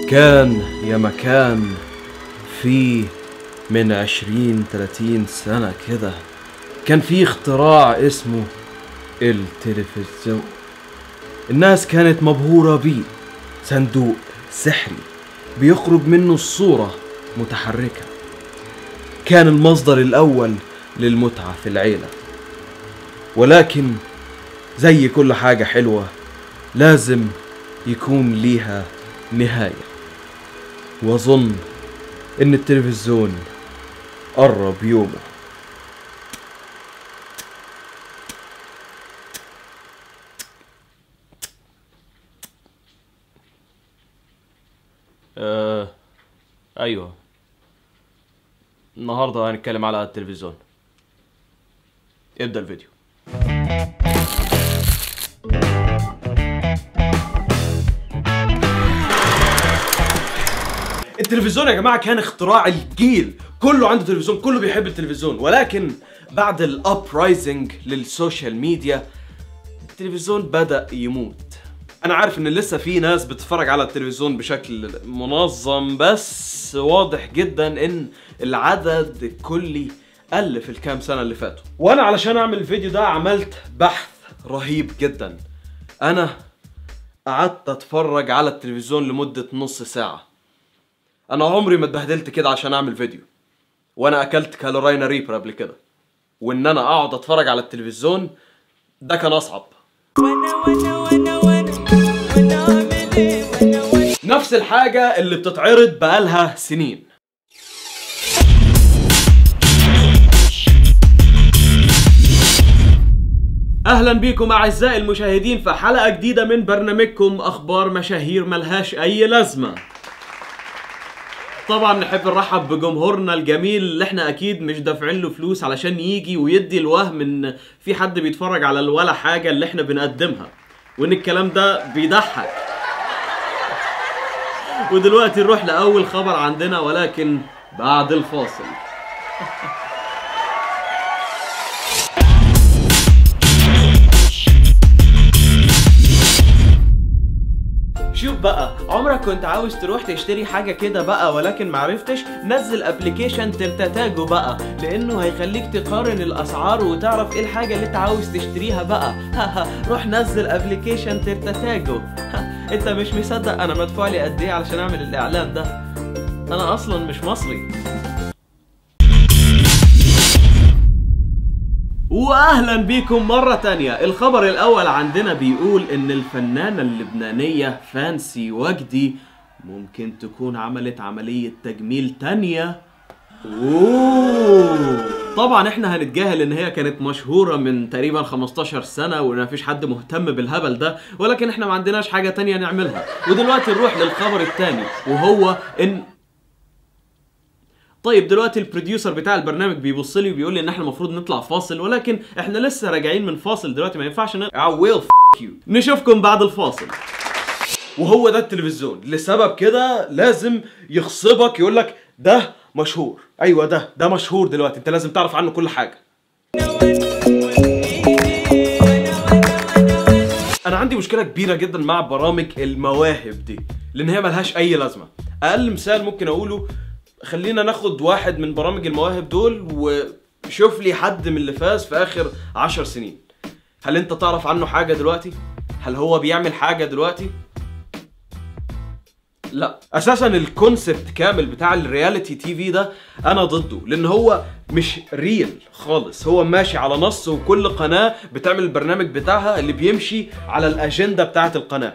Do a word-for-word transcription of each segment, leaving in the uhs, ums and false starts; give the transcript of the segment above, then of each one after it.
كان يا مكان في من عشرين تلاتين سنة كده كان في اختراع اسمه التلفزيون. الناس كانت مبهورة بيه، صندوق سحري بيخرج منه الصورة متحركة. كان المصدر الأول للمتعة في العيلة، ولكن زي كل حاجة حلوة لازم يكون ليها نهاية، وأظن إن التلفزيون قرب يومه. آه ايوه، النهارده هنتكلم على التلفزيون. ابدأ الفيديو. التلفزيون يا جماعة كان اختراع الجيل، كله عنده تلفزيون، كله بيحب التلفزيون. ولكن بعد الابرايزنج للسوشيال ميديا التلفزيون بدأ يموت. انا عارف ان لسه في ناس بتتفرج على التلفزيون بشكل منظم، بس واضح جدا ان العدد الكلي قل في الكام سنة اللي فاتوا. وانا علشان اعمل الفيديو ده عملت بحث رهيب جدا. انا قعدت اتفرج على التلفزيون لمدة نص ساعة. انا عمري ما اتبهدلت كده عشان اعمل فيديو، وانا اكلت كالوراينا ريبر قبل كده، وان انا اقعد اتفرج على التلفزيون ده كان اصعب. نفس الحاجة اللي بتتعرض بقالها سنين. اهلا بيكم اعزائي المشاهدين في حلقة جديدة من برنامجكم اخبار مشاهير ملهاش اي لازمة. طبعا نحب نرحب بجمهورنا الجميل اللي احنا اكيد مش دافعين له فلوس علشان يجي ويدي الوهم ان في حد بيتفرج على الولا حاجة اللي احنا بنقدمها، وان الكلام ده بيضحك. ودلوقتي نروح لاول خبر عندنا، ولكن بعد الفاصل. شوف بقى، عمرك كنت عاوز تروح تشتري حاجة كده بقى ولكن معرفتش؟ نزل ابليكيشن ترتاتاجو بقى، لانه هيخليك تقارن الاسعار وتعرف ايه الحاجة اللي انت عاوز تشتريها بقى. روح نزل ابليكيشن ترتاتاجو. انت مش مصدق انا مدفوع لي قد ايه علشان اعمل الاعلان ده؟ انا اصلا مش مصري. واهلا بيكم مرة تانية. الخبر الاول عندنا بيقول ان الفنانة اللبنانية فانسي وجدي ممكن تكون عملت عملية تجميل تانية. اوه طبعا احنا هنتجاهل ان هي كانت مشهورة من تقريبا خمستاشر سنة وان مفيش حد مهتم بالهبل ده، ولكن احنا ما عندناش حاجة تانية نعملها. ودلوقتي نروح للخبر التاني، وهو ان طيب دلوقتي البروديوسر بتاع البرنامج بيبص لي وبيقول لي ان احنا المفروض نطلع فاصل، ولكن احنا لسه راجعين من فاصل دلوقتي، ما ينفعش نطلع. ويل ف يو. نشوفكم بعد الفاصل. وهو ده التلفزيون، لسبب كده لازم يغصبك يقول لك ده مشهور. ايوه ده ده مشهور دلوقتي، انت لازم تعرف عنه كل حاجه. انا عندي مشكله كبيره جدا مع برامج المواهب دي، لان هي ملهاش اي لازمه. اقل مثال ممكن اقوله، خلينا ناخد واحد من برامج المواهب دول وشوف لي حد من اللي فاز في اخر عشر سنين. هل انت تعرف عنه حاجة دلوقتي؟ هل هو بيعمل حاجة دلوقتي؟ لا. اساسا الكونسبت كامل بتاع الرياليتي تي في ده انا ضده، لان هو مش ريل خالص. هو ماشي على نص، وكل قناة بتعمل البرنامج بتاعها اللي بيمشي على الاجندة بتاعت القناة.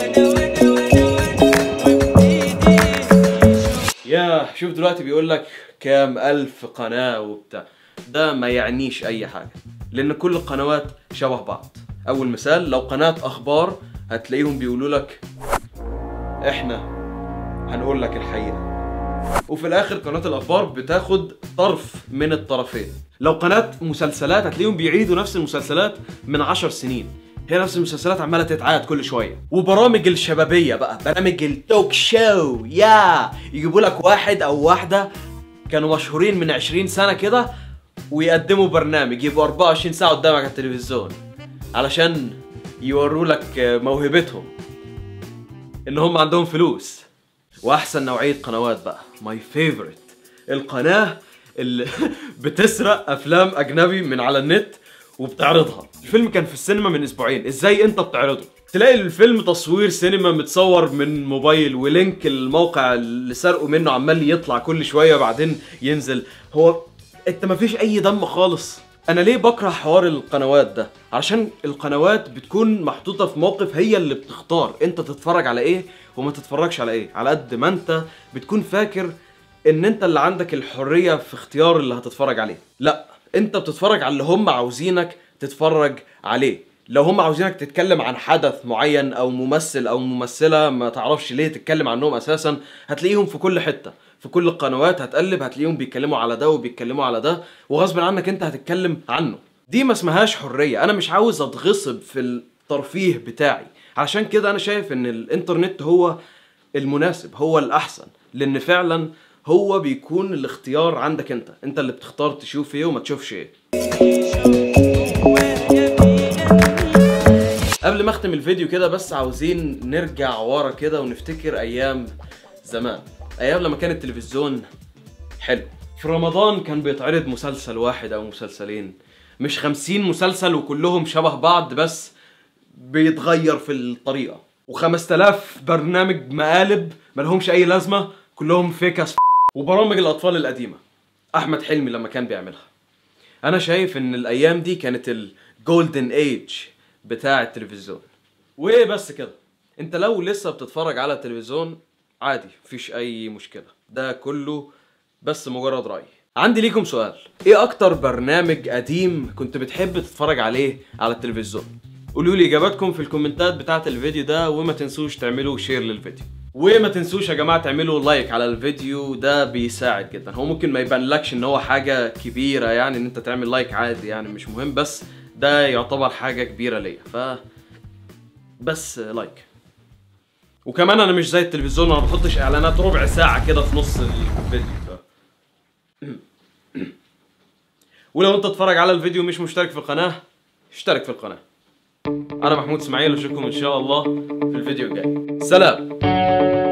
يا شوف دلوقتي بيقول لك كام الف قناة وبتاع، ده ما يعنيش اي حاجة، لان كل القنوات شبه بعض. اول مثال، لو قناة اخبار هتلاقيهم بيقولوا لك احنا هنقول لك الحقيقة، وفي الاخر قناة الاخبار بتاخد طرف من الطرفين. لو قناة مسلسلات هتلاقيهم بيعيدوا نفس المسلسلات من عشر سنين، هي نفس المسلسلات عماله تتعاد كل شويه. وبرامج الشبابيه بقى، برامج التوك شو، يا يجيبوا لك واحد او واحده كانوا مشهورين من عشرين سنه كده ويقدموا برنامج، يبقوا أربعة وعشرين ساعه قدامك على التلفزيون علشان يوروا لك موهبتهم، ان هم عندهم فلوس. واحسن نوعية قنوات بقى ماي فيفورت، القناة اللي بتسرق افلام اجنبي من على النت وبتعرضها. الفيلم كان في السينما من اسبوعين، ازاي انت بتعرضه؟ تلاقي الفيلم تصوير سينما متصور من موبايل ولينك الموقع اللي سرقوا منه عمال يطلع كل شوية بعدين ينزل. هو انت مفيش اي دم خالص. انا ليه بكره حوار القنوات ده؟ علشان القنوات بتكون محطوطة في موقف هي اللي بتختار انت تتفرج على ايه وما تتفرجش على ايه، على قد ما انت بتكون فاكر ان انت اللي عندك الحرية في اختيار اللي هتتفرج عليه. لا، انت بتتفرج على اللي هم عاوزينك تتفرج عليه. لو هم عاوزينك تتكلم عن حدث معين او ممثل او ممثلة ما تعرفش ليه تتكلم عنهم اساسا، هتلاقيهم في كل حتة، في كل القنوات هتقلب هتلاقيهم بيتكلموا على ده وبيتكلموا على ده، وغصب عنك انت هتتكلم عنه. دي ما اسمهاش حرية. انا مش عاوز اتغصب في الترفيه بتاعي، عشان كده انا شايف ان الانترنت هو المناسب، هو الاحسن، لان فعلا هو بيكون الاختيار عندك انت، انت اللي بتختار تشوف ايه وما تشوفش ايه. قبل ما اختم الفيديو كده بس عاوزين نرجع ورا كده ونفتكر ايام زمان، ايام لما كان التلفزيون حلو. في رمضان كان بيتعرض مسلسل واحد او مسلسلين، مش خمسين مسلسل وكلهم شبه بعض بس بيتغير في الطريقة، وخمس تلاف برنامج مقالب ملهمش اي لازمة كلهم فيكس، وبرامج الاطفال القديمة احمد حلمي لما كان بيعملها. انا شايف ان الايام دي كانت الجولدن ايج بتاع التلفزيون. وايه بس كده، انت لو لسه بتتفرج على التلفزيون عادي، مفيش اي مشكلة، ده كله بس مجرد رأي. عندي ليكم سؤال، ايه اكتر برنامج قديم كنت بتحب تتفرج عليه على التلفزيون؟ قولوا لي اجاباتكم في الكومنتات بتاعه الفيديو ده، وما تنسوش تعملوا شير للفيديو، وما تنسوش يا جماعه تعملوا لايك على الفيديو ده، بيساعد جدا. هو ممكن ما يبانلكش ان هو حاجه كبيره يعني ان انت تعمل لايك، عادي يعني مش مهم، بس ده يعتبر حاجه كبيره ليا، ف بس لايك. وكمان انا مش زي التلفزيون، انا ما بحطش اعلانات ربع ساعه كده في نص الفيديو. ولو انت تتفرج على الفيديو مش مشترك في القناه، اشترك في القناه. انا محمود اسماعيل، اشوفكم ان شاء الله في الفيديو الجاي. سلام.